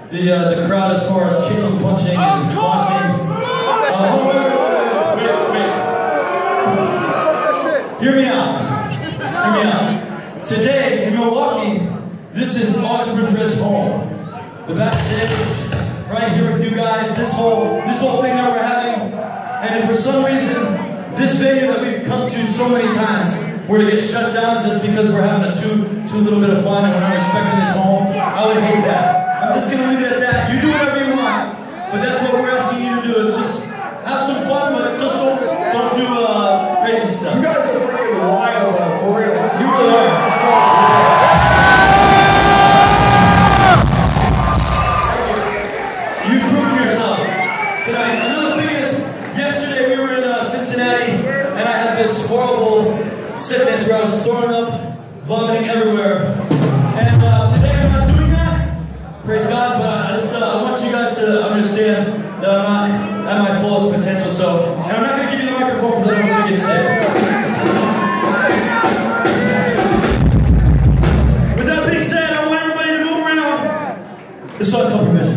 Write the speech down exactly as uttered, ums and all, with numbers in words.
the uh, the crowd as far as kicking, punching, and washing. Uh, wait, wait, wait. Hear me out. Hear me out. Today in Milwaukee, this is Oxford Red's home. The backstage, right here with you guys. This whole this whole thing that we're having, and if for some reason this venue that we've come to so many times were to get shut down just because we're having a too too little bit of fun and we're not respecting this home, I would hate that. I'm just gonna leave it at that. You do whatever you want, but that's what we're asking you to do. Is just have some fun, but just don't don't do uh, crazy stuff. You guys are freaking wild, though, for real. This You really are. You've proven yourself tonight. Another thing is, yesterday we were in uh, Cincinnati, and I had this horrible sickness where I was throwing up, vomiting everywhere. And uh, today I'm not doing that. Praise God, but I just uh, I want you guys to understand that I'm not at my fullest potential. So, and I'm not going to give you the microphone because I don't want you to get sick. With that being said, I want everybody to move around. This song's called Provision.